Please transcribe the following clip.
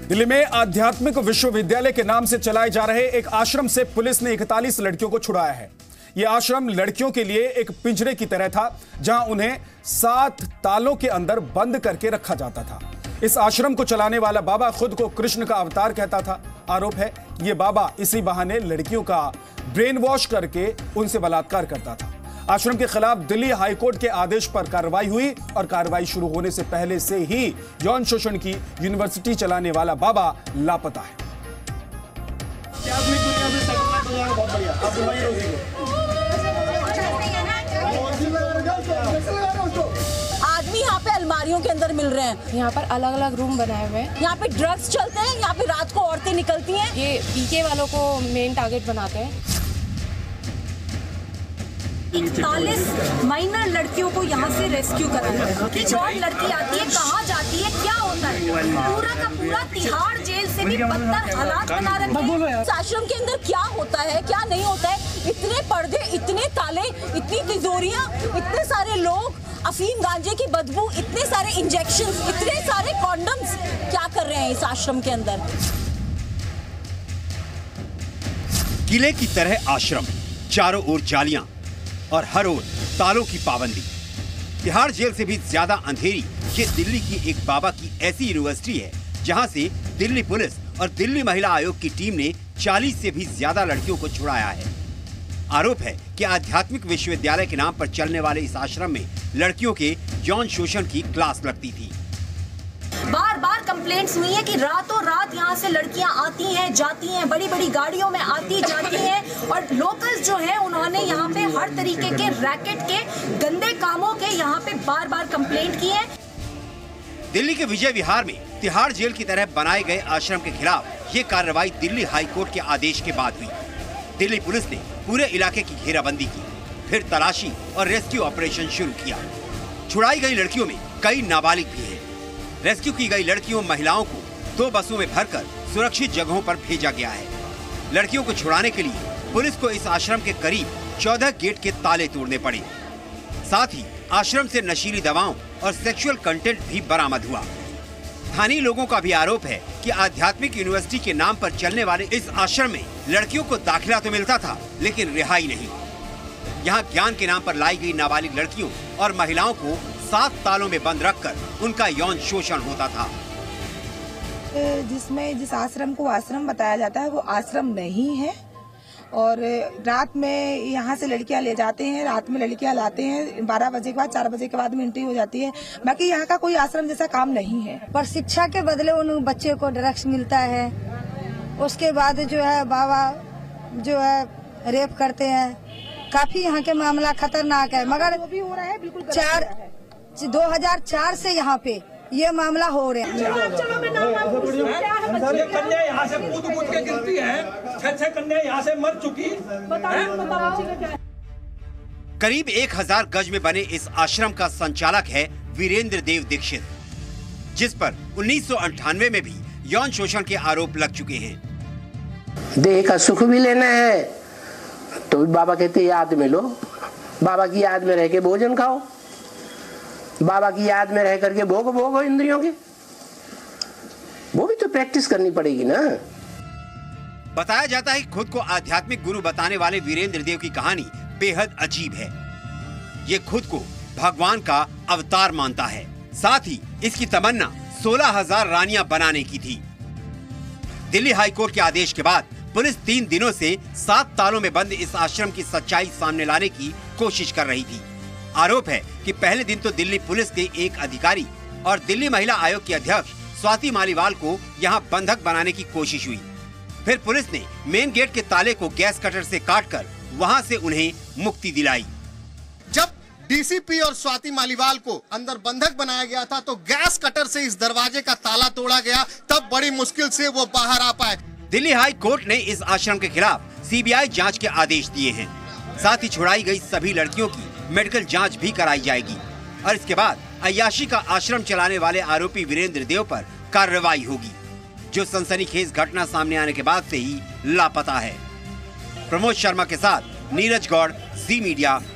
दिल्ली में आध्यात्मिक विश्वविद्यालय के नाम से चलाए जा रहे एक आश्रम से पुलिस ने 41 लड़कियों को छुड़ाया है। यह आश्रम लड़कियों के लिए एक पिंजरे की तरह था, जहां उन्हें 7 तालों के अंदर बंद करके रखा जाता था। इस आश्रम को चलाने वाला बाबा खुद को कृष्ण का अवतार कहता था। आरोप है कि यह बाबा इसी बहाने लड़कियों का ब्रेन वॉश करके उनसे बलात्कार करता था। आश्रम के खिलाफ दिल्ली हाईकोर्ट के आदेश पर कार्रवाई हुई और कार्रवाई शुरू होने से पहले से ही यौन शोषण की यूनिवर्सिटी चलाने वाला बाबा लापता है। आदमी यहाँ पे अलमारियों के अंदर मिल रहे हैं। यहाँ पर अलग अलग रूम बनाए हुए हैं। यहाँ पे ड्रग्स चलते हैं। यहाँ पे रात को औरतें निकलती हैं। ये पीके वालों को मेन टारगेट बनाते हैं। 41 माइनर लड़कियों को यहाँ से रेस्क्यू कराया। एक और लड़की आती है, कहाँ जाती है, क्या होता है, पूरा का पूरा तिहाड़ जेल से भी बदतर हालात बना रखे हैं। इस आश्रम के अंदर क्या होता है, क्या नहीं होता है, इतने पर्दे, इतने ताले, इतनी तिजोरियाँ, इतने सारे लोग, अफीम गांजे की बदबू, इतने सारे इंजेक्शन, इतने सारे कॉन्डम्स, क्या कर रहे हैं इस आश्रम के अंदर। किले की तरह आश्रम, चारों ओर जालियां और हर ओर तालों की पाबंदी। तिहाड़ जेल से भी ज्यादा अंधेरी ये दिल्ली की एक बाबा की ऐसी यूनिवर्सिटी है जहां से दिल्ली पुलिस और दिल्ली महिला आयोग की टीम ने 40 से भी ज्यादा लड़कियों को छुड़ाया है। आरोप है कि आध्यात्मिक विश्वविद्यालय के नाम पर चलने वाले इस आश्रम में लड़कियों के यौन शोषण की क्लास लगती थी। बार बार कंप्लेंट्स हुई है कि रातों रात यहाँ से लड़कियाँ आती हैं, जाती हैं, बड़ी बड़ी गाड़ियों में आती जाती हैं और लोकल्स जो है उन्होंने यहाँ पे हर तरीके के रैकेट के गंदे कामों के यहाँ पे बार बार कंप्लेंट की है। दिल्ली के विजय विहार में तिहाड़ जेल की तरह बनाए गए आश्रम के खिलाफ ये कार्रवाई दिल्ली हाईकोर्ट के आदेश के बाद हुई। दिल्ली पुलिस ने पूरे इलाके की घेराबंदी की, फिर तलाशी और रेस्क्यू ऑपरेशन शुरू किया। छुड़ाई गई लड़कियों में कई नाबालिग भी हैं। रेस्क्यू की गई लड़कियों महिलाओं को 2 बसों में भरकर सुरक्षित जगहों पर भेजा गया है। लड़कियों को छुड़ाने के लिए पुलिस को इस आश्रम के करीब 14 गेट के ताले तोड़ने पड़े। साथ ही आश्रम से नशीली दवाओं और सेक्सुअल कंटेंट भी बरामद हुआ। स्थानीय लोगों का भी आरोप है कि आध्यात्मिक यूनिवर्सिटी के नाम पर चलने वाले इस आश्रम में लड़कियों को दाखिला तो मिलता था, लेकिन रिहाई नहीं। यहाँ ज्ञान के नाम पर लाई गई नाबालिग लड़कियों और महिलाओं को 7 तालों में बंद रखकर उनका यौन शोषण होता था। जिस आश्रम को आश्रम बताया जाता है वो आश्रम नहीं है और रात में यहाँ से लड़कियाँ ले जाते हैं, रात में लड़कियाँ लाते हैं, 12 बजे के बाद 4 बजे के बाद में एंट्री हो जाती है। बाकी यहाँ का कोई आश्रम जैसा काम नहीं है। पर शिक्षा के बदले उन बच्चे को ड्रग्स मिलता है। उसके बाद जो है बाबा जो है रेप करते हैं। काफी यहाँ के मामला खतरनाक है, मगर वो भी हो रहा है बिल्कुल 2004 से यहाँ पे ये मामला हो रहे हैं। कन्या यहाँ से कूद के गिरती है, 6 कन्या यहाँ से मर चुकी। करीब 1000 गज में बने इस आश्रम का संचालक है वीरेंद्र देव दीक्षित, जिस पर 1998 में भी यौन शोषण के आरोप लग चुके हैं। देह का सुख भी लेना है तो बाबा कहते याद में लो, बाबा की याद में रह के भोजन खाओ, बाबा की याद में रह करके भोगो इंद्रियों के, वो भी तो प्रैक्टिस करनी पड़ेगी ना। बताया जाता है कि खुद को आध्यात्मिक गुरु बताने वाले वीरेंद्र देव की कहानी बेहद अजीब है। ये खुद को भगवान का अवतार मानता है। साथ ही इसकी तमन्ना 16,000 रानियां बनाने की थी। दिल्ली हाईकोर्ट के आदेश के बाद पुलिस 3 दिनों से 7 तालों में बंद इस आश्रम की सच्चाई सामने लाने की कोशिश कर रही थी। आरोप है कि पहले दिन तो दिल्ली पुलिस के एक अधिकारी और दिल्ली महिला आयोग की अध्यक्ष स्वाति मालीवाल को यहां बंधक बनाने की कोशिश हुई। फिर पुलिस ने मेन गेट के ताले को गैस कटर से काटकर वहां से उन्हें मुक्ति दिलाई। जब डीसीपी और स्वाति मालीवाल को अंदर बंधक बनाया गया था तो गैस कटर से इस दरवाजे का ताला तोड़ा गया, तब बड़ी मुश्किल से वो बाहर आ पाए। दिल्ली हाई कोर्ट ने इस आश्रम के खिलाफ सीबीआई जांच के आदेश दिए हैं। साथ ही छुड़ाई गई सभी लड़कियों की मेडिकल जांच भी कराई जाएगी और इसके बाद अय्याशी का आश्रम चलाने वाले आरोपी वीरेंद्र देव पर कार्रवाई होगी, जो सनसनीखेज घटना सामने आने के बाद से ही लापता है। प्रमोद शर्मा के साथ नीरज गौड़, जी मीडिया,